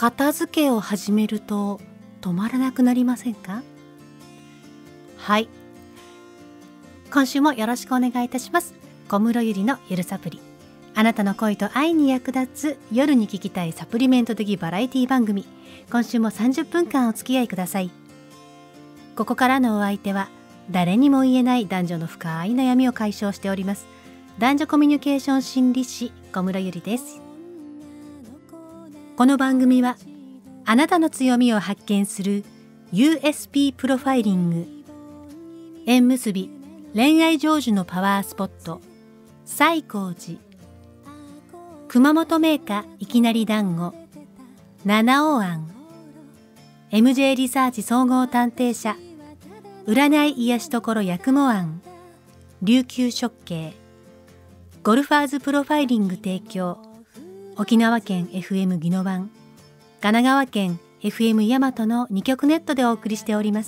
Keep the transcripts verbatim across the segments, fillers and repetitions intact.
片付けを始めると止まらなくなりませんか？はい、今週もよろしくお願いいたします。小室ゆりのゆるサプリ、あなたの恋と愛に役立つ夜に聞きたいサプリメント的バラエティ番組。今週もさんじゅっぷんかんお付き合いください。ここからのお相手は誰にも言えない男女の深い悩みを解消しております男女コミュニケーション心理師小室ゆりです。この番組はあなたの強みを発見する ユーエスピー プロファイリング、縁結び恋愛成就のパワースポット西光寺、熊本銘菓いきなり団子七尾庵、 エムジェー リサーチ総合探偵社占い癒し所八雲庵、琉球食系、ゴルファーズプロファイリング提供、沖縄県 エフエム 宜野湾、神奈川県 エフエム 大和のにきょくネットでお送りしております。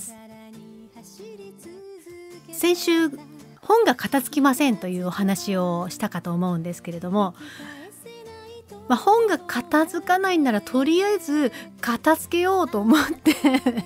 先週本が片付きませんというお話をしたかと思うんですけれども、まあ、本が片付かないならとりあえず片付けようと思って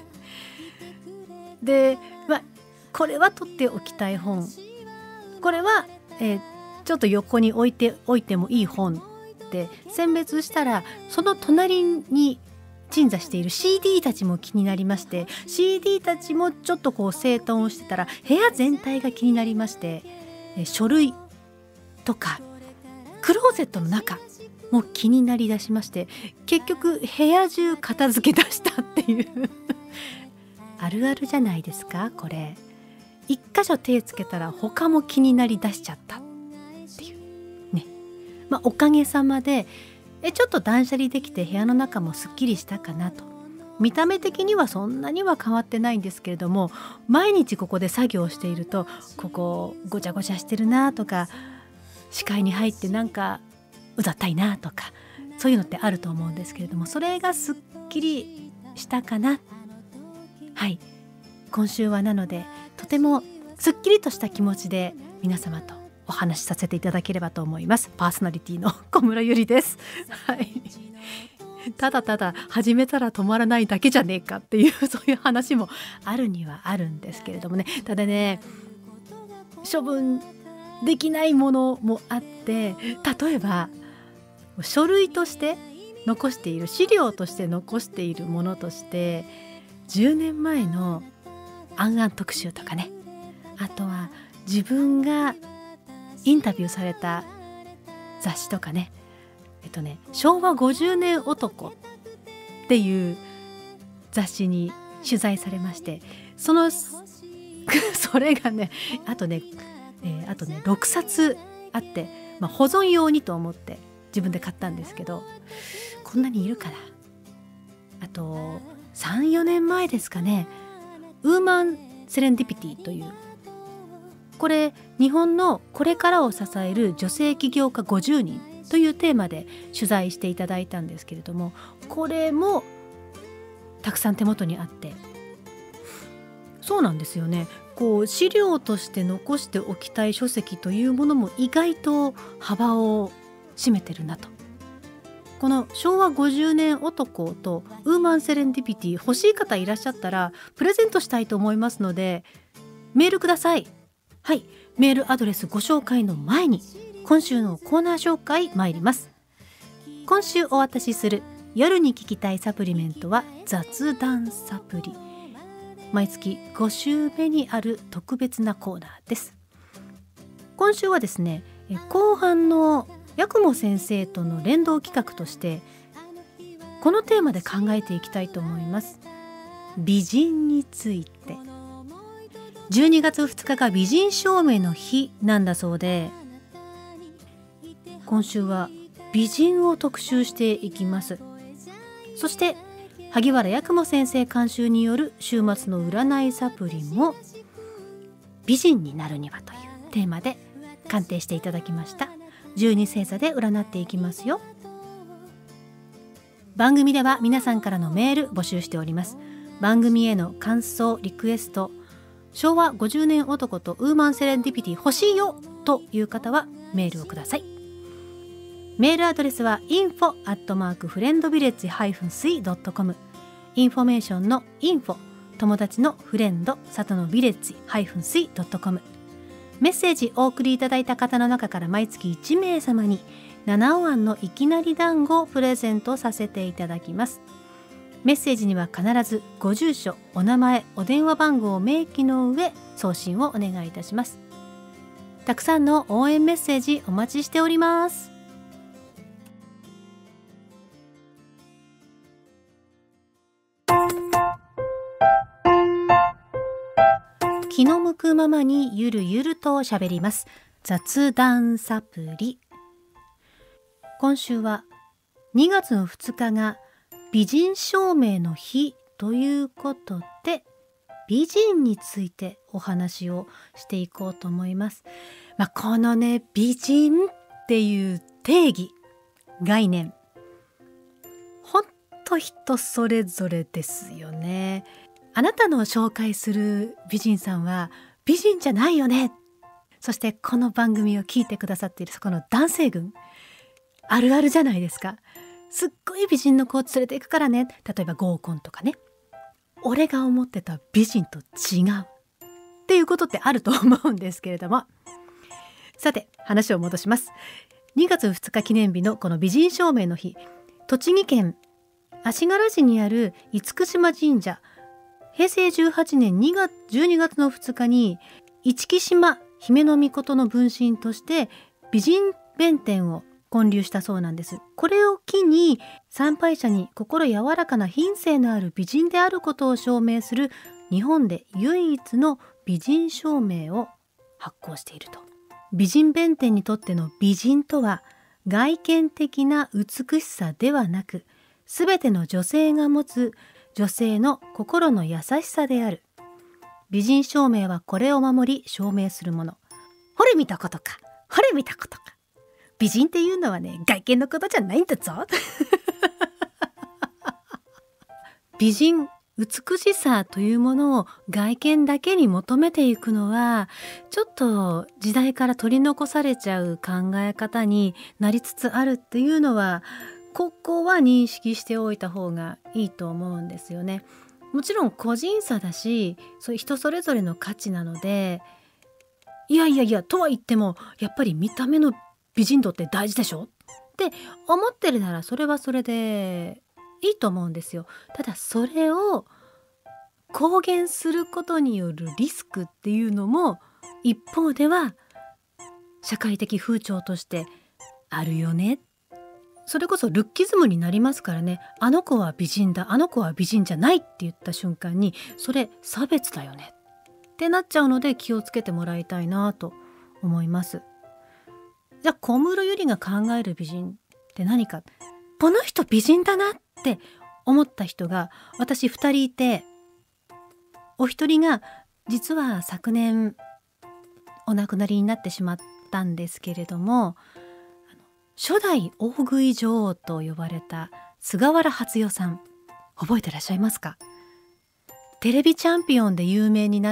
で、まあ、これは取っておきたい本、これは、えー、ちょっと横に置いておいてもいい本って選別したら、その隣に鎮座している シーディー たちも気になりまして、 シーディー たちもちょっとこう整頓をしてたら部屋全体が気になりまして、え書類とかクローゼットの中も気になりだしまして、結局部屋中片付け出したっていうあるあるじゃないですか。これ一箇所手つけたら他も気になりだしちゃったっていうね。まあおかげさまでえちょっと断捨離できて部屋の中もすっきりしたかなと。見た目的にはそんなには変わってないんですけれども、毎日ここで作業しているとここごちゃごちゃしてるなとか、視界に入ってなんかうざったいなとか、そういうのってあると思うんですけれども、それがすっきりしたかな。はい、今週はなのでとてもすっきりとした気持ちで皆様とお話しさせていただければと思います。パーソナリティの小室ゆりです。はい、ただただ始めたら止まらないだけじゃねえかっていうそういう話もあるにはあるんですけれどもね。ただね、処分できないものもあって、例えば書類として残している、資料として残しているものとしてじゅうねんまえのあんあん特集とかね、あとは自分がインタビューされた雑誌とかね、えっとね昭和ごじゅうねん男っていう雑誌に取材されまして、そのそれがね、あとね、えー、あとねろくさつあって、まあ、保存用にと思って自分で買ったんですけど、こんなにいるから。あとさん、よねんまえですかね、ウーマンセレンディピティという、これ日本のこれからを支える女性起業家ごじゅうにんというテーマで取材していただいたんですけれども、これもたくさん手元にあって、そうなんですよね。こう資料として残しておきたい書籍というものも意外と幅を占めてるなと。この昭和ごじゅうねん男とウーマンセレンディピティ欲しい方いらっしゃったらプレゼントしたいと思いますのでメールください。はい、メールアドレスご紹介の前に今週のコーナー紹介参ります。今週お渡しする夜に聞きたいサプリメントは雑談サプリ、毎月ご週目にある特別なコーナーです。今週はですね、後半の八雲先生との連動企画としてこのテーマで考えていきたいと思います。美人について。じゅうにがつふつかが美人証明の日なんだそうで、今週は美人を特集していきます。そして萩原八雲先生監修による週末の占いサプリも美人になるにはというテーマで鑑定していただきました。じゅうに星座で占っていきますよ。番組では皆さんからのメール募集しております。番組への感想リクエスト、昭和ごじゅうねん男とウーマンセレンディピティ欲しいよという方はメールをください。 メールアドレスは インフォ アットマーク フレンドビレッジ スイ ドットコム、 インフォメーションのインフォ、友達のフレンド、里のビレッジ スイ ドットコム。 メッセージお送りいただいた方の中から毎月いちめい様に七尾庵のいきなり団子をプレゼントさせていただきます。メッセージには必ずご住所、お名前、お電話番号を明記の上送信をお願いいたします。たくさんの応援メッセージお待ちしております。気の向くままにゆるゆると喋ります。雑談サプリ。今週はにがつのふつかが美人証明の日ということで、美人についてお話をしていこうと思います。まあ、このね、美人っていう定義、概念、ほんと人それぞれですよね。あなたの紹介する美人さんは美人じゃないよね。そしてこの番組を聞いてくださっているそこの男性群、あるあるじゃないですか。すっごい美人の子を連れていくからね。例えば合コンとかね。俺が思ってた美人と違うっていうことってあると思うんですけれども、さて話を戻します。にがつふつか記念日のこの美人証明の日、栃木県足柄市にある厳島神社、へいせいじゅうはちねんにがつじゅうにがつのふつかに市来島姫の命の分身として美人弁天を建立したそうなんです。これを機に参拝者に心柔らかな品性のある美人であることを証明する日本で唯一の美人証明を発行していると。美人弁天にとっての美人とは外見的な美しさではなく、すべての女性が持つ女性の心の優しさである。美人証明はこれを守り証明するもの。ほれ見たことか、ほれ見たことか。美人っていうのはね、外見のことじゃないんだぞ。美人、美しさというものを外見だけに求めていくのは、ちょっと時代から取り残されちゃう考え方になりつつあるっていうのは、ここは認識しておいた方がいいと思うんですよね。もちろん個人差だし、そういう人それぞれの価値なので、いやいやいやとは言ってもやっぱり見た目の美人度って大事でしょって思ってるなら、それはそれでいいと思うんですよ。ただそれを公言することによるリスクっていうのも一方では社会的風潮としてあるよね。それこそルッキズムになりますからね。あの子は美人だ、あの子は美人じゃないって言った瞬間に、それ差別だよねってなっちゃうので、気をつけてもらいたいなと思います。じゃあ小室ゆりが考える美人って何か、この人美人だなって思った人が私ふたりいて、お一人が実は昨年お亡くなりになってしまったんですけれども、初代大食い女王と呼ばれた菅原初代さん、覚えてらっしゃいますか？テレビチャンピオンで有名になって、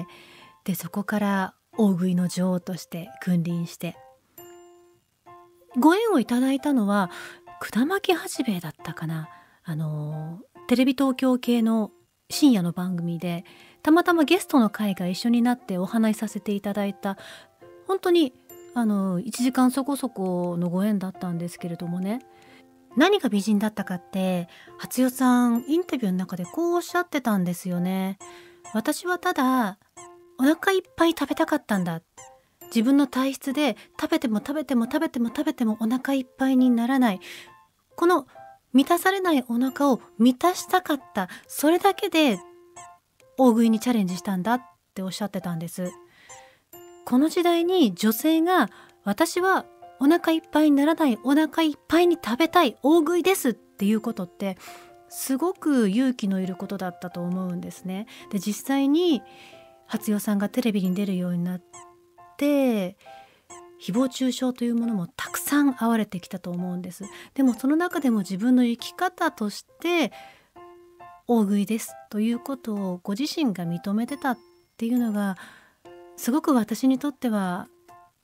でそこから大食いの女王として君臨して、ご縁をいただいたのは下巻八兵衛だったかな。あのテレビ東京系の深夜の番組でたまたまゲストの会が一緒になってお話しさせていただいた、本当にあのいちじかんそこそこのご縁だったんですけれどもね、何が美人だったかって初代さんインタビューの中でこうおっしゃってたんですよね。私はただお腹いっぱい食べたかったんだ。自分の体質で食べても食べても食べても食べてもお腹いっぱいにならない、この満たされないお腹を満たしたかった、それだけで大食いにチャレンジしたんだっておっしゃってたんです。この時代に女性が私はお腹いっぱいにならない、お腹いっぱいに食べたい、大食いですっていうことってすごく勇気のいることだったと思うんですね。で実際に初代さんがテレビに出るようになって誹謗中傷というものもたくさん遭われてきたと思うんです。でもその中でも自分の生き方として大食いですということをご自身が認めてたっていうのがすごく私にとっては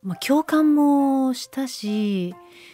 まあ、共感もしたし、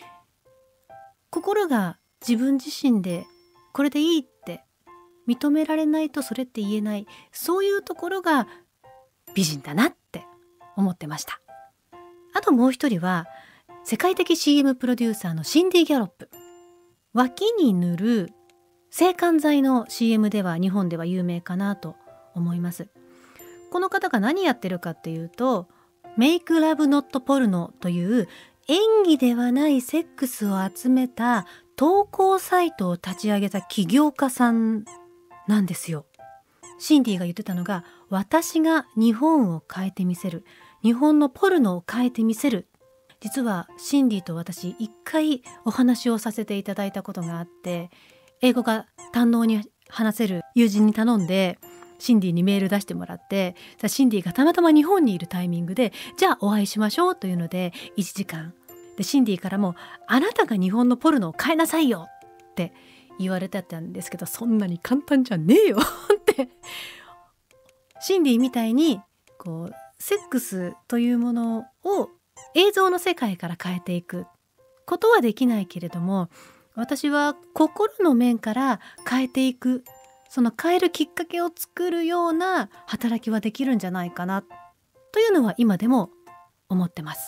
心が自分自身でこれでいいって認められないとそれって言えない、そういうところが美人だなって思ってました。あともう一人は世界的 シーエム プロデューサーのシンディ・ギャロップ。脇に塗る制汗剤の シーエム では日本では有名かなと思います。この方が何やってるかっていうと、メイクラブノットポルノという演技ではないセックスを集めた投稿サイトを立ち上げた起業家さんなんですよ。シンディが言ってたのが、私が日本を変えてみせる、日本のポルノを変えてみせる。実はシンディと私一回お話をさせていただいたことがあって、英語が堪能に話せる友人に頼んでシンディにメール出してもらって、シンディがたまたま日本にいるタイミングで、じゃあお会いしましょうというのでいちじかんで、シンディからもあなたが日本のポルノを変えなさいよって言われてたんですけど、そんなに簡単じゃねえよってシンディみたいにこうセックスというものを映像の世界から変えていくことはできないけれども、私は心の面から変えていく、その変えるきっかけを作るような働きはできるんじゃないかなというのは今でも思ってます。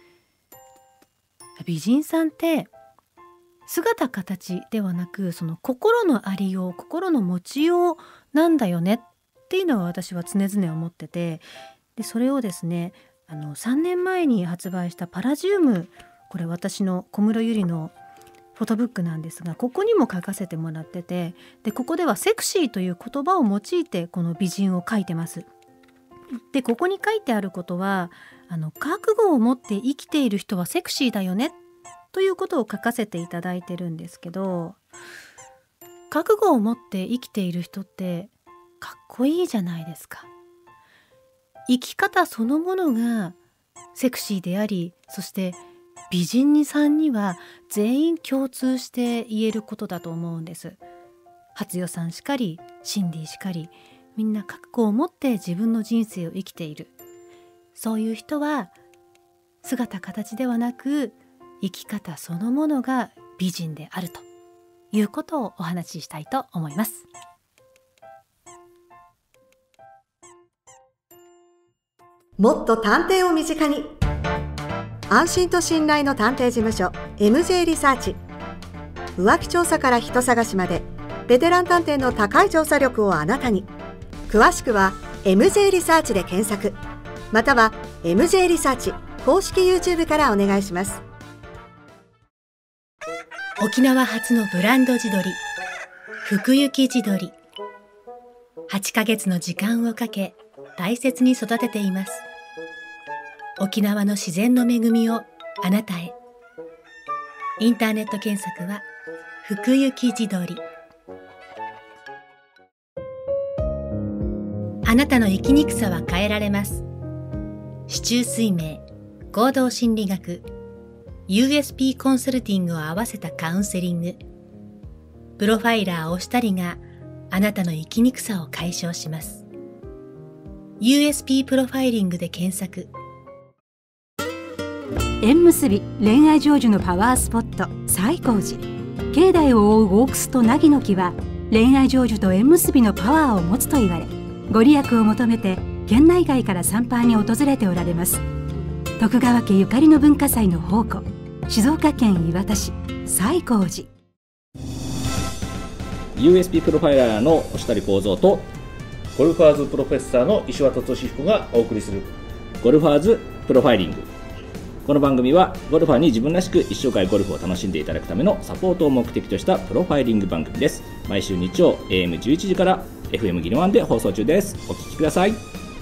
美人さんって姿形ではなく、その心のありよう、心の持ちようなんだよねっていうのは私は常々思ってて、でそれをですね、あのさんねんまえに発売したパラジウム、これ私の小室ゆりのフォトブックなんですが、ここにも書かせてもらってて、でここではセクシーという言葉を用いてこの美人を書いてます。でここに書いてあることは、あの覚悟を持って生きている人はセクシーだよねということを書かせていただいてるんですけど、覚悟を持って生きている人ってかっこいいじゃないですか。生き方そのものがセクシーであり、そして美人にさんには全員共通して言えることだと思うんです。初代さんしかり、シンディしかり、みんな覚悟を持って自分の人生を生きている。そういう人は姿形ではなく生き方そのものが美人であるということをお話ししたいと思います。 もっと探偵を身近に、安心と信頼の探偵事務所 エムジェー リサーチ。浮気調査から人探しまでベテラン探偵の高い調査力をあなたに。詳しくは エムジェー リサーチで検索、または エムジェー リサーチ公式 YouTube からお願いします。 沖縄初のブランド地鶏、福行地鶏。はちかげつの時間をかけ大切に育てています。沖縄の自然の恵みをあなたへ。インターネット検索は福行地鶏。あなたの生きにくさは変えられます。四柱推命、行動心理学、ユーエスピー コンサルティングを合わせたカウンセリング、プロファイラーおしたりがあなたの生きにくさを解消します。ユーエスピー プロファイリングで検索。 縁結び恋愛成就のパワースポット西光寺。境内を覆う大楠と凪の木は恋愛成就と縁結びのパワーを持つと言われ、ご利益を求めて県内外から参拝に訪れておられます。徳川家ゆかりの文化祭の宝庫、静岡県磐田市西光寺。 ユーエスピー プロファイラーの押谷幸三とゴルファーズプロフェッサーの石渡俊彦がお送りするゴルファーズプロファイリング。この番組はゴルファーに自分らしく一生涯ゴルフを楽しんでいただくためのサポートを目的としたプロファイリング番組です。毎週日曜 エーエムじゅういち 時から エフエム ギノワンで放送中です。お聞きください。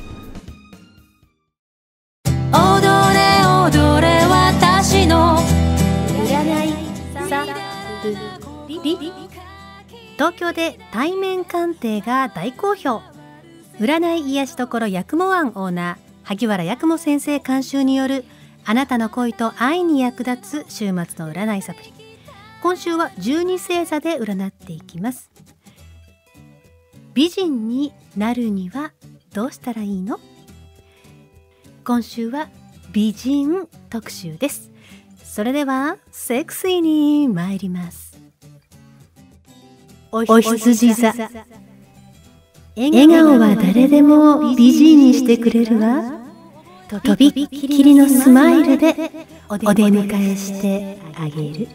踊れ踊れ私の占いサプリ。東京で対面鑑定が大好評。占い癒し所八雲庵オーナー萩原八雲先生監修によるあなたの恋と愛に役立つ週末の占いサプリ。今週はじゅうに星座で占っていきます。美人になるにはどうしたらいいの？今週は美人特集です。それではセクシーに参ります。お羊座。笑顔は誰でも美人にしてくれるわ。とびっきりのスマイルでお出迎えしてあげる。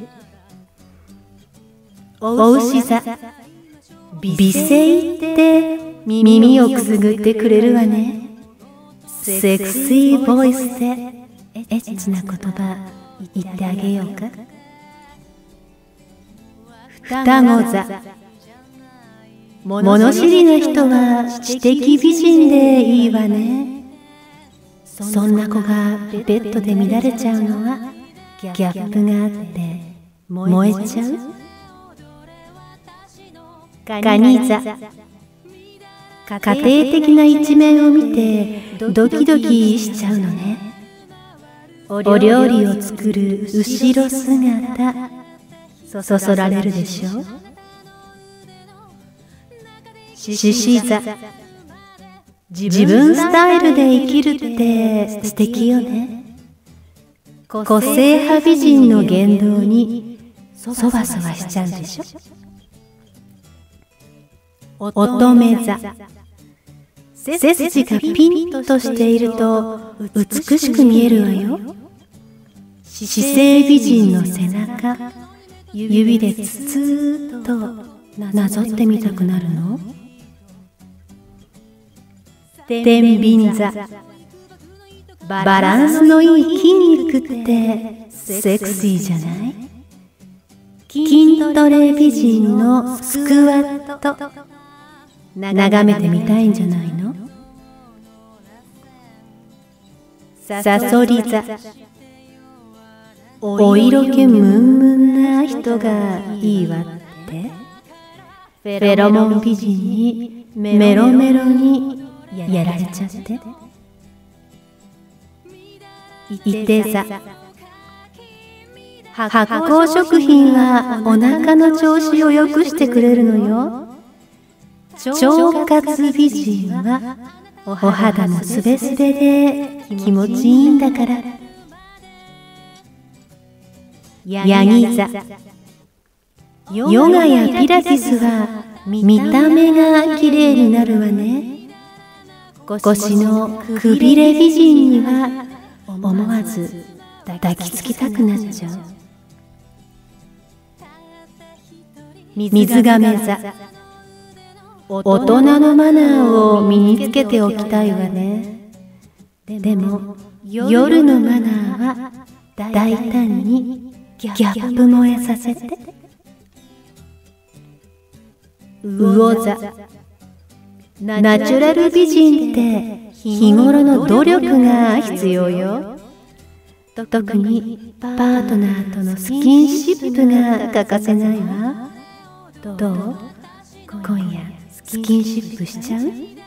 お牛座。美声って耳をくすぐってくれるわね。セクシーボイスでエッチな言葉言ってあげようか。双子座。物知りな人は知的美人でいいわね。そんな子がベッドで乱れちゃうのはギャップがあって燃えちゃう。蟹座。家庭的な一面を見てドキドキしちゃうのね。お料理を作る後ろ姿そそられるでしょ。獅子座。自分スタイルで生きるって素敵よね。個性派美人の言動にそわそわしちゃうでしょ。乙女座。背筋がピンとしていると美しく見えるわよ。姿勢美人の背中、指でつつーっとなぞってみたくなるの。天秤座。バランスのいい筋肉ってセクシーじゃない？筋トレ美人のスクワット眺めてみたいんじゃないの？さそり座。お色気ムンムンな人がいいわって。フェロモン美人にメロメロにやられちゃって。いて座。発酵食品はお腹の調子を良くしてくれるのよ。腸活美人はお肌もスベスベで気持ちいいんだから。ヤギ座。ヨガやピラティスは見た目が綺麗になるわね。腰のくびれ美人には思わず抱きつきたくなっちゃう。水亀座。大人のマナーを身につけておきたいわね。でも夜のマナーは大胆にギャップ萌えさせて。魚座。ナチュラル美人って日頃の努力が必要よ。特にパートナーとのスキンシップが欠かせないわ。どう？今夜スキンシップしちゃう？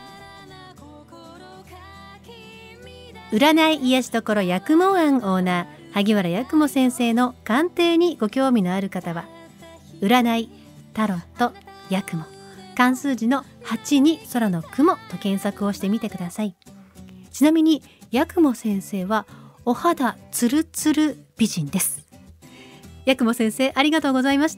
占い癒し所八雲庵オーナー萩原八雲先生の鑑定にご興味のある方は占いタロット八雲漢数字のはちに空の雲と検索をしてみてください。ちなみに八雲先生はお肌ツルツル美人です。八雲先生ありがとうございました。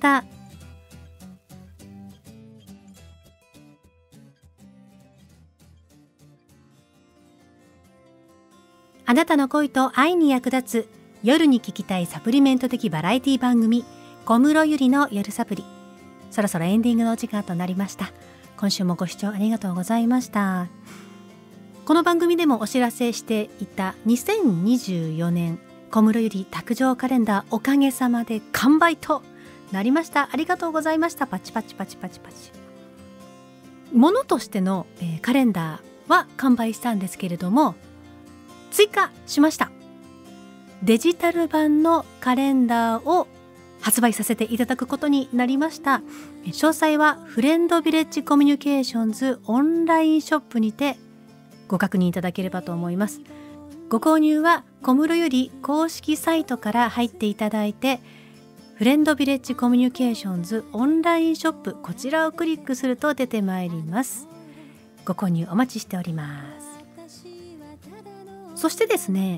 あなたの恋と愛に役立つ夜に聞きたいサプリメント的バラエティ番組小室ゆりの夜サプリ、そろそろエンディングのお時間となりました。今週もご視聴ありがとうございました。この番組でもお知らせしていたにせんにじゅうよねん小室ゆり卓上カレンダーおかげさまで完売となりました。ありがとうございました。パチパチパチパチパチ。ものとしての、えー、カレンダーは完売したんですけれども追加しました。デジタル版のカレンダーを発売させていただくことになりました。詳細はフレンドビレッジコミュニケーションズオンラインショップにてご確認いただければと思います。ご購入は小室より公式サイトから入っていただいて、フレンドビレッジコミュニケーションズオンラインショップ、こちらをクリックすると出てまいります。ご購入お待ちしております。そしてですね、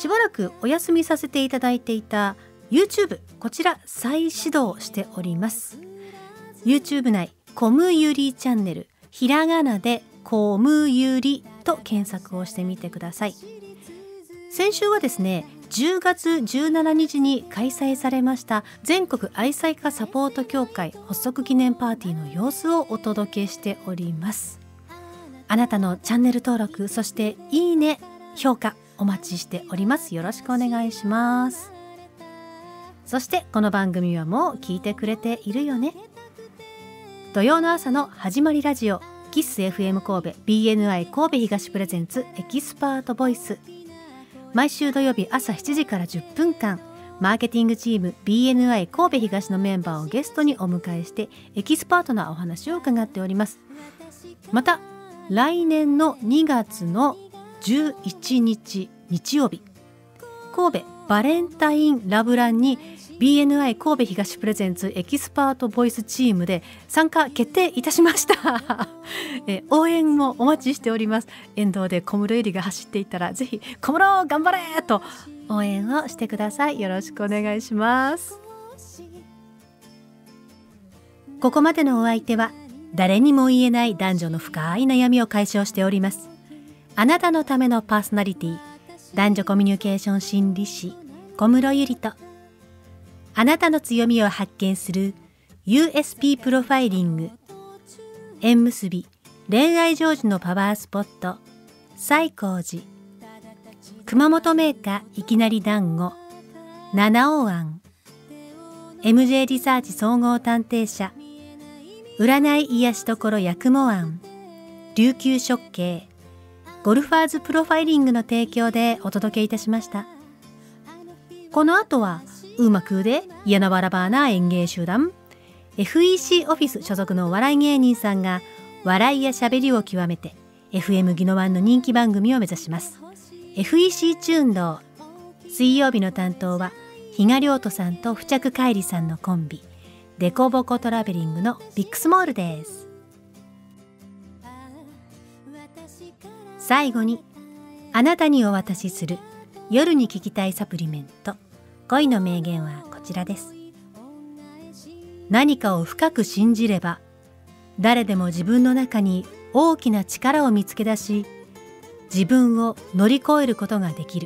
しばらくお休みさせていただいていた YouTube、 こちら再始動しております。 YouTube 内コムユリチャンネル、ひらがなでコムユリと検索をしてみてください。先週はですね、じゅうがつじゅうしちにちに開催されました全国愛妻家サポート協会発足記念パーティーの様子をお届けしております。あなたのチャンネル登録、そしていいね、評価お待ちしております。よろしくお願いします。そしてこの番組はもう聞いてくれているよね。土曜の朝の始まりラジオ、キス エフエム 神戸 ビーエヌアイ 神戸東プレゼンツエキスパートボイス。毎週土曜日朝しちじからじゅっぷんかん、マーケティングチーム ビーエヌアイ 神戸東のメンバーをゲストにお迎えしてエキスパートなお話を伺っております。また来年のにがつのじゅういちにち日曜日、神戸バレンタインラブランに ビーエヌアイ 神戸東プレゼンツエキスパートボイスチームで参加決定いたしましたえ応援もお待ちしております。沿道で小室ゆりが走っていたら、ぜひ小室頑張れと応援をしてください。よろしくお願いします。ここまでのお相手は、誰にも言えない男女の深い悩みを解消しております、あなたのためのパーソナリティ、男女コミュニケーション心理師小室ゆりと、あなたの強みを発見する ユーエスピー プロファイリング、縁結び恋愛成就のパワースポット西光寺、熊本メーカーいきなり団子七尾庵、 エムジェー リサーチ総合探偵社占い癒し所八雲庵、琉球食系ゴルファーズプロファイリングの提供でお届けいたしました。この後はうまくでやなわらばな演芸集団 エフイーシー オフィス所属のお笑い芸人さんが笑いやしゃべりを極めて エフエム ギノワンの人気番組を目指します。 エフイーシー チューンドー、水曜日の担当は比嘉亮斗さんと付着海里さんのコンビデコボコトラベリングのビックスモールです。最後にあなたにお渡しする夜に聞きたいサプリメント、恋の名言はこちらです。何かを深く信じれば、誰でも自分の中に大きな力を見つけ出し、自分を乗り越えることができる。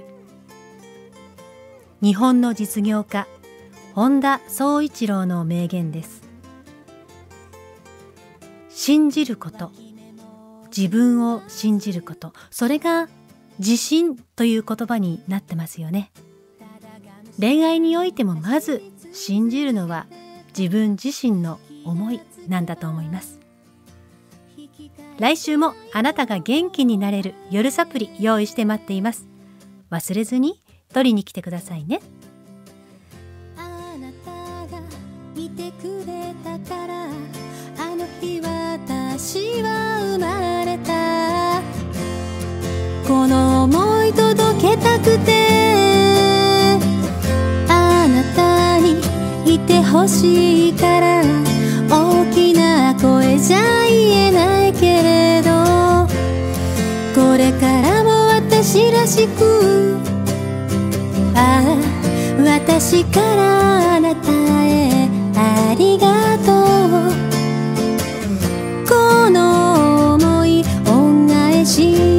日本の実業家本田宗一郎の名言です。信じること、自分を信じること、それが自信という言葉になってますよね。恋愛においてもまず信じるのは自分自身の思いなんだと思います。来週もあなたが元気になれる夜サプリ用意して待っています。忘れずに取りに来てくださいね。 あなたがいてくれたから、あの日私は生まれた。この想い届けたくて、あなたにいてほしいから、大きな声じゃ言えないけれど、これからも私らしく、ああ私からあなたへありがとう。この想い恩返し、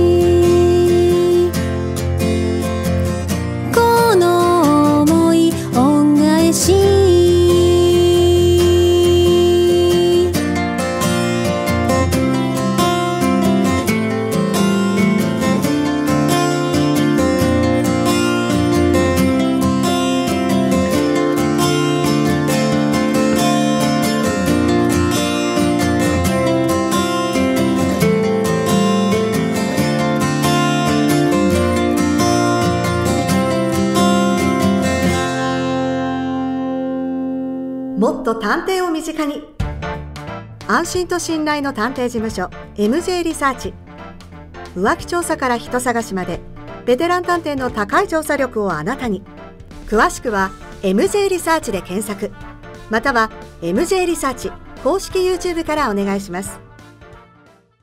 もっと探偵を身近に、安心と信頼の探偵事務所 エムジェー リサーチ。浮気調査から人探しまでベテラン探偵の高い調査力をあなたに。詳しくは エムジェー リサーチで検索、または エムジェー リサーチ公式 YouTube からお願いします。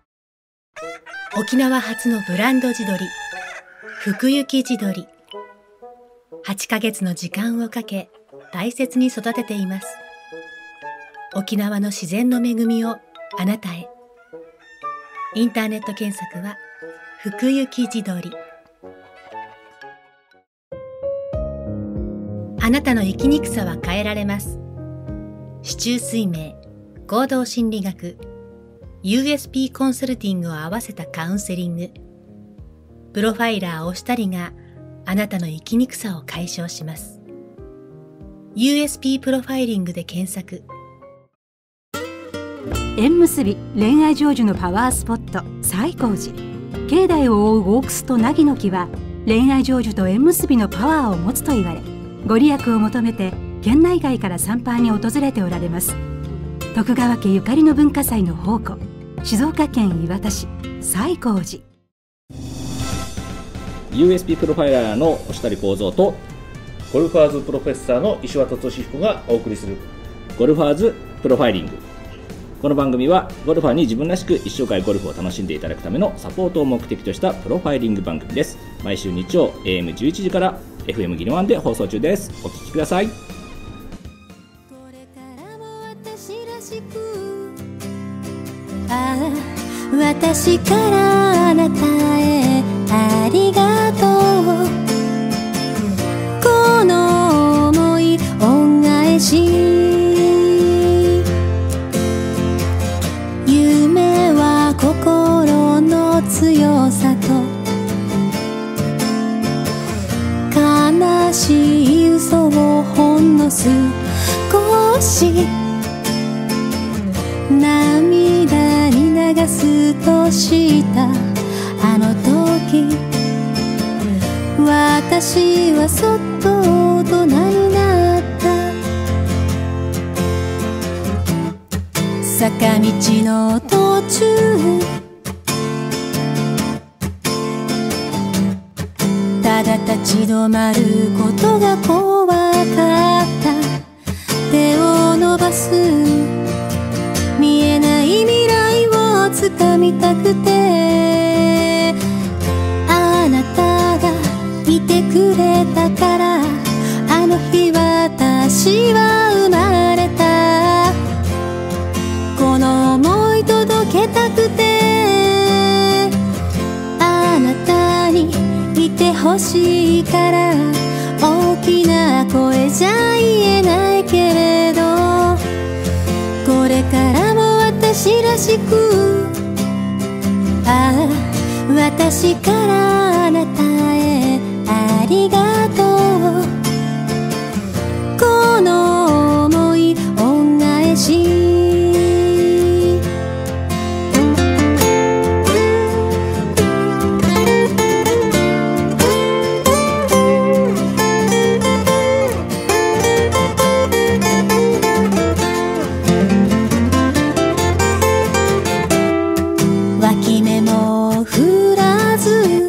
沖縄発のブランド地鶏、福行地鶏。 はちかげつの時間をかけ大切に育てています。沖縄の自然の恵みをあなたへ。インターネット検索は福雪地鶏。あなたの生きにくさは変えられます。四柱推命、行動心理学、ユーエスピー コンサルティングを合わせたカウンセリング。プロファイラーおしたりがあなたの生きにくさを解消します。ユーエスピー プロファイリングで検索。 縁結び恋愛成就のパワースポット西光寺。境内を覆う大楠と凪の木は恋愛成就と縁結びのパワーを持つと言われ、ご利益を求めて県内外から参拝に訪れておられます。徳川家ゆかりの文化祭の宝庫、静岡県磐田市西光寺。 ユーエスピー プロファイラーの押谷幸三とゴルファーズプロフェッサーの石渡俊彦がお送りするゴルファーズプロファイリング。この番組はゴルファーに自分らしく一生涯ゴルフを楽しんでいただくためのサポートを目的としたプロファイリング番組です。毎週日曜 エーエムじゅういち 時から エフエム ギノワンで放送中です。お聞きください。 これからも私らしく、ああ私からあなたへありがとう。この想い恩返し、夢は心の強さと悲しい嘘をほんの少し涙に流すとしたあの時、私はそっと大人になった。坂道の途中、ただ立ち止まることが怖かった。手を伸ばす見えない未来をつかみたくて、あなたがいてくれたからあの日私は生まれた。この想い届けたくて、あなたにいてほしいから大きな声じゃ言えないけれど、これからも私らしく、ああ私からあなたへありがとう。この想い恩返し、脇目も振らず、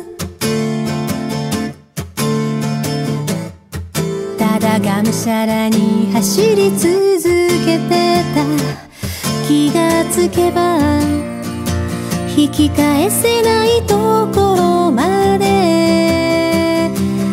ただがむしゃらに走り続けてた。気がつけば引き返せないところまで、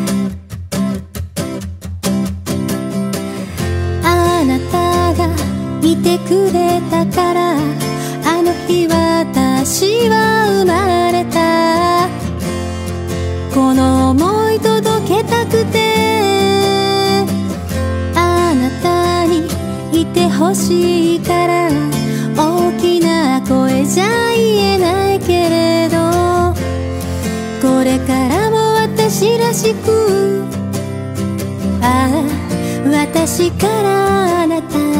あなたがいてくれたからあの日私は生まれた。この想い届けたくて、あなたにいてほしいから大きな声じゃ言えないけれど、これからも私らしく、ああ私からあなた